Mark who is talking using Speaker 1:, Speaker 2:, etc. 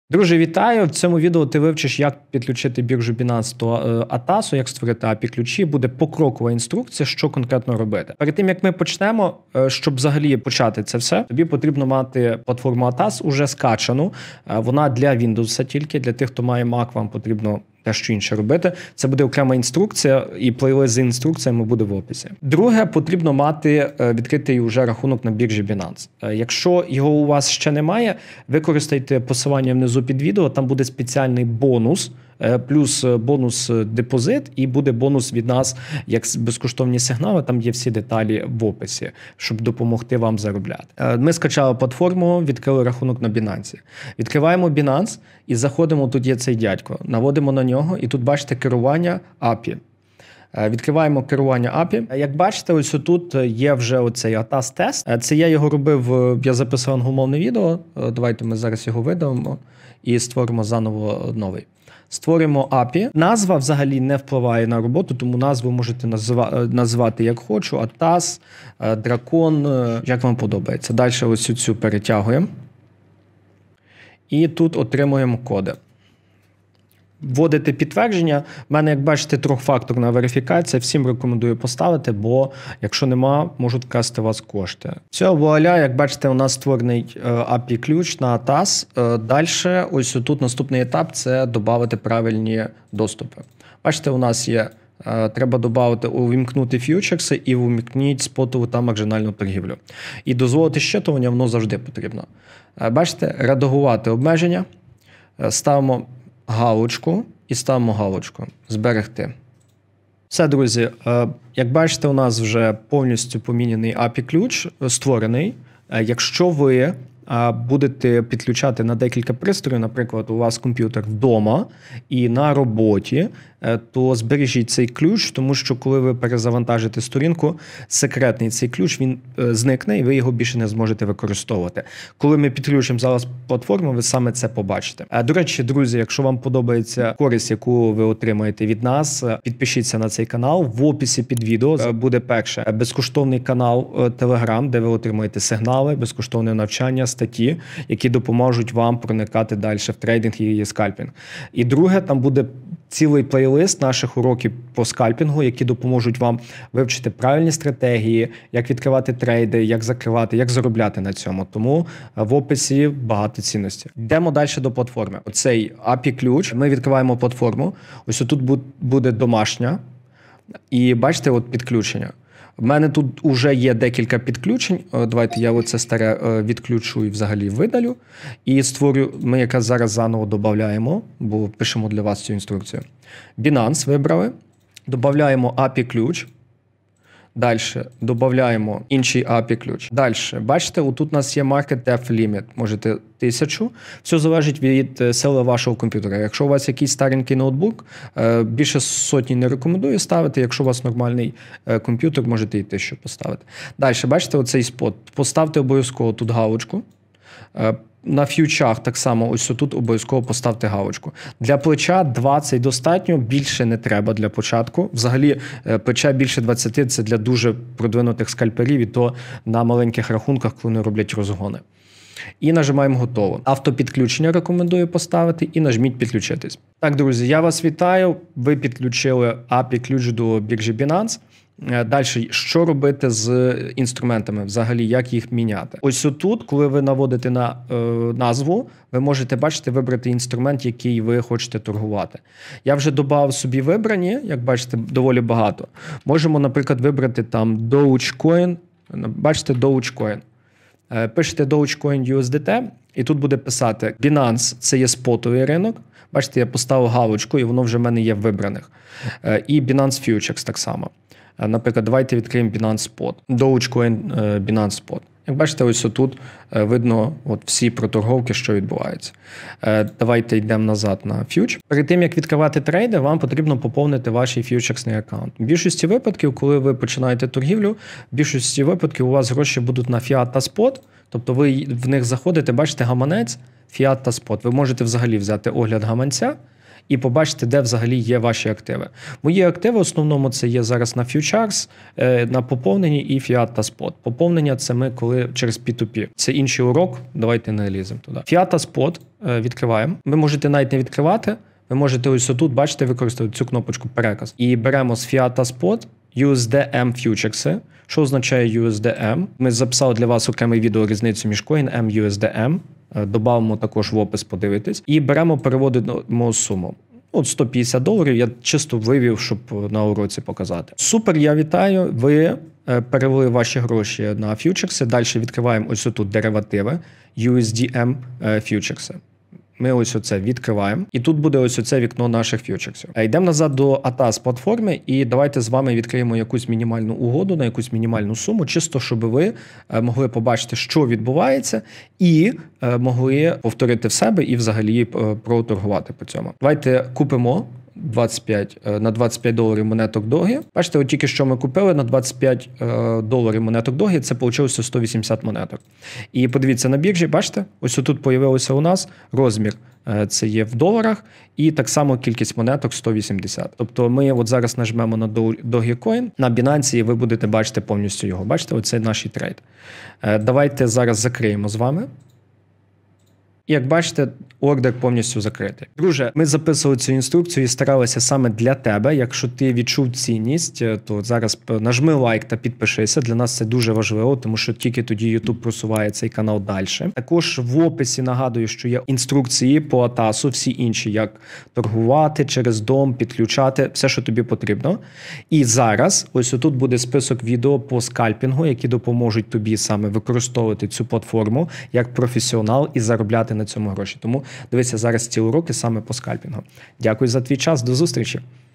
Speaker 1: Друже, вітаю! В цьому відео ти вивчиш, як підключити біржу Binance до ATAS, як створити API-ключі. Буде покрокова інструкція, що конкретно робити. Перед тим, як ми почнемо, щоб взагалі почати це все, тобі потрібно мати платформу ATAS уже скачану. Вона для Windows тільки, для тих, хто має Mac, вам потрібно дещо інше робити. Це буде окрема інструкція, і плейлист з інструкціями буде в описі. Друге, потрібно мати відкритий уже рахунок на біржі Binance. Якщо його у вас ще немає, використайте посилання внизу під відео, там буде спеціальний бонус, плюс бонус депозит, і буде бонус від нас, як безкоштовні сигнали, там є всі деталі в описі, щоб допомогти вам заробляти. Ми скачали платформу, відкрили рахунок на Binance. Відкриваємо Binance і заходимо, тут є цей дядько, наводимо на нього, і тут бачите керування API. Відкриваємо керування API. Як бачите, ось тут є вже оцей ATAS-тест. Це я його робив, я записав англомовне відео. Давайте ми зараз його видавимо і створимо заново новий. Створюємо API. Назва взагалі не впливає на роботу, тому назву можете називати як хочу. ATAS, дракон, як вам подобається. Далі ось цю перетягуємо. І тут отримуємо коди. Вводите підтвердження. У мене, як бачите, трьохфакторна верифікація. Всім рекомендую поставити, бо якщо нема, можуть вкрасти у вас кошти. Все, вуаля, як бачите, у нас створений API-ключ на ATAS. Далі, ось тут наступний етап – це додати правильні доступи. Бачите, у нас є, треба додати, увімкнути фьючерси і увімкніть спотову та маржинальну торгівлю. І дозволити щитування, воно завжди потрібно. Бачите, редагувати обмеження, ставимо галочку і ставимо галочку «Зберегти». Все, друзі, як бачите, у нас вже повністю поміняний API-ключ створений. Якщо ви будете підключати на декілька пристроїв, наприклад, у вас комп'ютер вдома і на роботі, то збережіть цей ключ, тому що коли ви перезавантажите сторінку, секретний цей ключ, він зникне і ви його більше не зможете використовувати. Коли ми підключимо зараз платформу, ви саме це побачите. До речі, друзі, якщо вам подобається користь, яку ви отримаєте від нас, підпишіться на цей канал. В описі під відео буде перше безкоштовний канал Telegram, де ви отримаєте сигнали, безкоштовне навчання, статті, які допоможуть вам проникати далі в трейдинг і скальпінг. І друге, там буде цілий плейлист наших уроків по скальпінгу, які допоможуть вам вивчити правильні стратегії, як відкривати трейди, як закривати, як заробляти на цьому. Тому в описі багато цінностей. Йдемо далі до платформи. Оцей API-ключ, ми відкриваємо платформу. Ось тут буде домашня. І бачите, от підключення. В мене тут вже є декілька підключень. Давайте я оце старе відключу і взагалі видалю. І створю, ми якраз зараз заново додаємо, бо пишемо для вас цю інструкцію. Binance вибрали, додаємо API-ключ. Далі додаємо інший API-ключ. Далі, бачите, отут у нас є Market Depth Limit, можете 1000. Все залежить від сили вашого комп'ютера. Якщо у вас якийсь старенький ноутбук, більше сотні не рекомендую ставити. Якщо у вас нормальний комп'ютер, можете і 1000 поставити. Далі, бачите, оцей спот. Поставте обов'язково тут галочку. На фьючах так само, ось тут обов'язково поставте галочку. Для плеча 20 достатньо, більше не треба для початку. Взагалі, плеча більше 20 – це для дуже продвинутих скальперів, і то на маленьких рахунках, коли вони роблять розгони. І нажимаємо «Готово». Автопідключення рекомендую поставити і нажміть «Підключитись». Так, друзі, я вас вітаю. Ви підключили API-ключ до біржі Binance. Далі, що робити з інструментами, взагалі, як їх міняти? Ось тут, коли ви наводите на назву, ви можете, бачите, вибрати інструмент, який ви хочете торгувати. Я вже додав собі вибрані, як бачите, доволі багато. Можемо, наприклад, вибрати там Dogecoin, бачите, Dogecoin. Пишете Dogecoin USDT, і тут буде писати Binance – це є спотовий ринок. Бачите, я поставив галочку, і воно вже в мене є в вибраних. І Binance Futures так само. Наприклад, давайте відкриємо Binance Spot. Dogecoin Binance Spot. Як бачите, ось тут видно всі проторговки, що відбуваються. Давайте йдемо назад на фьюч. Перед тим, як відкривати трейди, вам потрібно поповнити ваш фьючерсний аккаунт. В більшості випадків, коли ви починаєте торгівлю, в більшості випадків у вас гроші будуть на фіат та спот, тобто ви в них заходите, бачите гаманець, фіат та спот. Ви можете взагалі взяти огляд гаманця і побачите, де взагалі є ваші активи. Мої активи в основному це є зараз на фьючерс, на поповненні і фіат та спот. Поповнення це ми коли через P2P. Це інший урок, давайте не ліземо туди. Фіат та спот відкриваємо. Ви можете навіть не відкривати, ви можете ось тут, бачите, використати цю кнопочку переказ. І беремо з фіат та спот USDM фьючерси. Що означає USDM? Ми записали для вас окреме відео різницю між coin M, USDM. Добавимо також в опис, подивитись. І беремо, переводимо суму. От $150 я чисто вивів, щоб на уроці показати. Супер, я вітаю. Ви перевели ваші гроші на фьючерси. Далі відкриваємо ось тут деривативи USDM фьючерси. Ми ось оце відкриваємо. І тут буде ось оце вікно наших фьючерсів. Йдемо назад до ATAS платформи і давайте з вами відкриємо якусь мінімальну угоду на якусь мінімальну суму, чисто щоб ви могли побачити, що відбувається, і могли повторити в себе і взагалі проторгувати по цьому. Давайте купимо на $25 монеток Догі. Бачите, от тільки що ми купили на $25 монеток Догі, це вийшло 180 монеток. І подивіться на біржі, бачите, ось тут з'явився у нас розмір, це є в доларах, і так само кількість монеток 180. Тобто ми от зараз нажмемо на Dogecoin, на Binance, і ви будете бачити повністю його. Бачите, оце наш трейд. Давайте зараз закриємо з вами. І як бачите, ордер повністю закритий. Друже, ми записували цю інструкцію і старалися саме для тебе. Якщо ти відчув цінність, то зараз нажми лайк та підпишися. Для нас це дуже важливо, тому що тільки тоді YouTube просуває цей канал далі. Також в описі нагадую, що є інструкції по ATAS, всі інші, як торгувати через дом, підключати, все, що тобі потрібно. І зараз ось тут буде список відео по скальпінгу, які допоможуть тобі саме використовувати цю платформу як професіонал і заробляти на цьому гроші. Тому дивися зараз ці уроки саме по скальпінгу. Дякую за твій час. До зустрічі!